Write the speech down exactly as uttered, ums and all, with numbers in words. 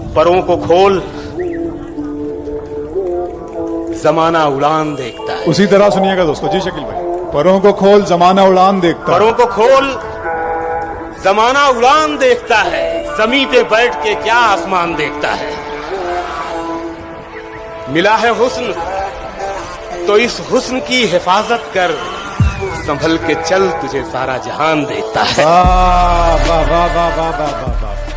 परों को खोल, जमाना उड़ान देखता है। उसी तरह सुनिएगा दोस्तों। जी शकील भाई। परों को खोल, जमाना उड़ान देखता है। परों को खोल, जमाना उड़ान देखता है। जमीन पे बैठ के क्या आसमान देखता है। मिला है हुस्न तो इस हुस्न की हिफाजत कर, संभल के चल तुझे सारा जहान देखता है। वाह वाह वाह वाह वाह वाह वाह।